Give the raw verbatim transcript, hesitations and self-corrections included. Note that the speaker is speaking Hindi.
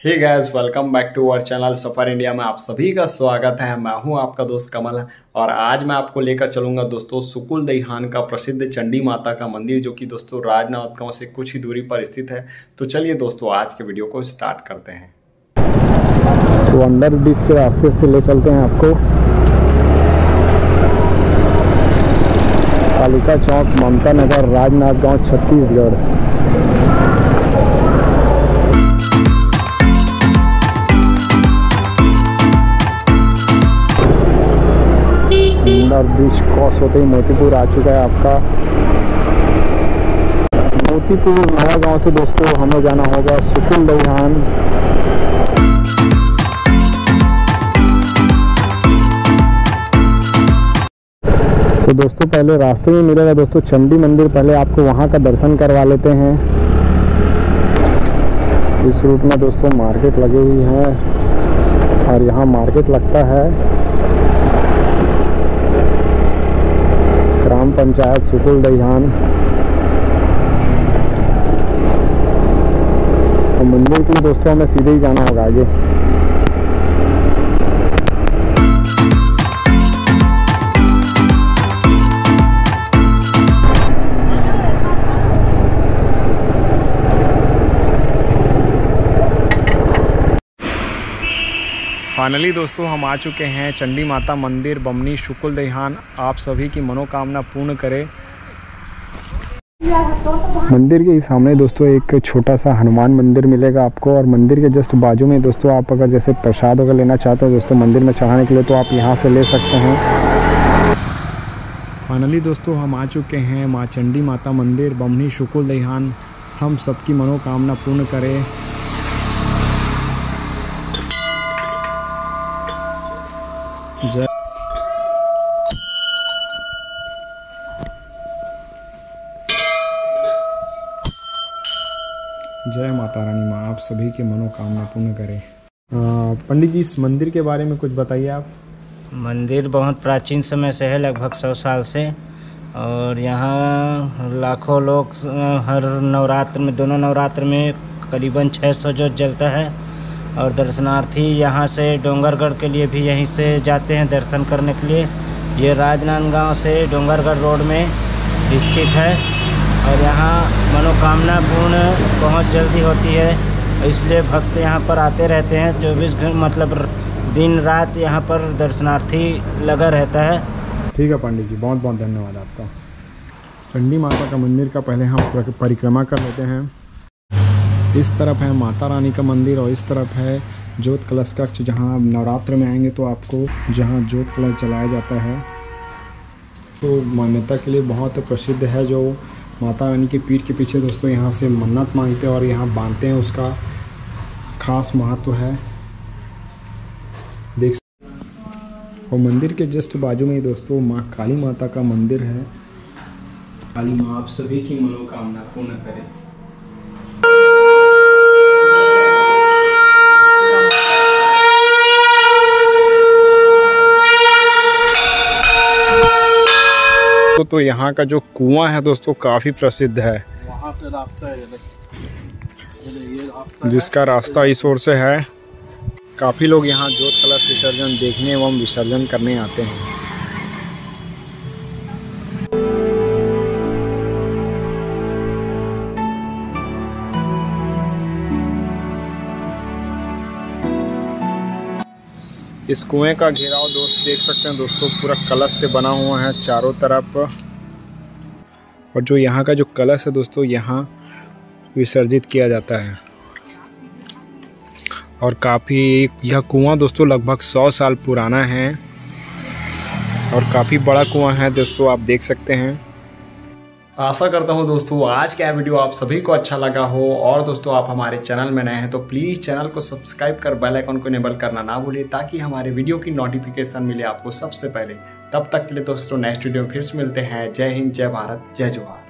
Hey guys, welcome back to our channel Safar India में आप सभी का स्वागत है। मैं हूं आपका दोस्त कमल और आज मैं आपको लेकर चलूंगा दोस्तों सुकुल दैहान का प्रसिद्ध चंडी माता का मंदिर, जो कि दोस्तों राजनांदगांव से कुछ ही दूरी पर स्थित है। तो चलिए दोस्तों आज के वीडियो को स्टार्ट करते हैं। तो अंडर ब्रिज के रास्ते से ले चलते हैं आपको Kalika Chowk, Mamta Nagar, Rajnandgaon, Chhattisgarh. Under bridge cross होते ही मोतीपुर आ चुका है आपका। मोतीपुर नया गांव से दोस्तों हमें जाना होगा सुकुल दैहान। तो दोस्तों पहले रास्ते में मिलेगा दोस्तों चंडी मंदिर, पहले आपको वहां का दर्शन करवा लेते हैं। इस रूट में दोस्तों मार्केट लगी हुई है और यहाँ मार्केट लगता है ग्राम पंचायत सुकुल दैहान। तो मंदिर के लिए दोस्तों हमें सीधे ही जाना होगा आगे। फाइनली दोस्तों हम आ चुके हैं चंडी माता मंदिर बमनी सुकुल दैहान। आप सभी की मनोकामना पूर्ण करे। मंदिर के सामने दोस्तों एक छोटा सा हनुमान मंदिर मिलेगा आपको और मंदिर के जस्ट बाजू में दोस्तों आप अगर जैसे प्रसाद वगैरह लेना चाहते हो दोस्तों मंदिर में चढ़ाने के लिए तो आप यहाँ से ले सकते हैं। फाइनली दोस्तों हम आ चुके हैं माँ चंडी माता मंदिर बमनी सुकुल दैहान। हम सबकी मनोकामना पूर्ण करें। जय जय माता रानी माँ, आप सभी की मनोकामना पूर्ण करें। पंडित जी इस मंदिर के बारे में कुछ बताइए आप। मंदिर बहुत प्राचीन समय से है, लगभग सौ साल से, और यहाँ लाखों लोग हर नवरात्र में, दोनों नवरात्र में करीबन छः सौ जोत जलता है और दर्शनार्थी यहाँ से डोंगरगढ़ के लिए भी यहीं से जाते हैं दर्शन करने के लिए। ये राजनांदगांव से डोंगरगढ़ रोड में स्थित है और यहाँ मनोकामना पूर्ण बहुत जल्दी होती है, इसलिए भक्त यहाँ पर आते रहते हैं। चौबीस घंटे मतलब दिन रात यहाँ पर दर्शनार्थी लगा रहता है। ठीक है पंडित जी, बहुत बहुत धन्यवाद आपका। चंडी माता का मंदिर का पहले हम परिक्रमा कर लेते हैं। इस तरफ है माता रानी का मंदिर और इस तरफ है ज्योत कलश कक्ष, जहाँ आप नवरात्र में आएंगे तो आपको जहाँ ज्योत कलश जलाया जाता है। तो मान्यता के लिए बहुत प्रसिद्ध है, जो माता रानी की पीठ के पीछे दोस्तों यहाँ से मन्नत मांगते हैं और यहाँ बांधते हैं, उसका खास महत्व है। देख और मंदिर के जस्ट बाजू में ही दोस्तों माँ काली माता का मंदिर है। काली माँ आप सभी की मनोकामना पूर्ण करें। तो, तो यहाँ का जो कुआं है दोस्तों काफ़ी प्रसिद्ध है। वहाँ पे रास्ता है, ये रास्ता जिसका रास्ता इस ओर से है। काफ़ी लोग यहाँ ज्योत कलश विसर्जन देखने एवं विसर्जन करने आते हैं। इस कुएं का घेराव दोस्त देख सकते हैं दोस्तों, पूरा कलश से बना हुआ है चारों तरफ। और जो यहाँ का जो कलश है दोस्तों यहाँ विसर्जित किया जाता है। और काफ़ी यह कुआं दोस्तों लगभग सौ साल पुराना है और काफ़ी बड़ा कुआं है दोस्तों, आप देख सकते हैं। आशा करता हूँ दोस्तों आज का वीडियो आप सभी को अच्छा लगा हो। और दोस्तों आप हमारे चैनल में नए हैं तो प्लीज़ चैनल को सब्सक्राइब कर बेल आइकन को इनेबल करना ना भूलिए, ताकि हमारे वीडियो की नोटिफिकेशन मिले आपको सबसे पहले। तब तक के लिए दोस्तों नेक्स्ट वीडियो में फिर से मिलते हैं। जय हिंद, जय भारत, जय जोहार।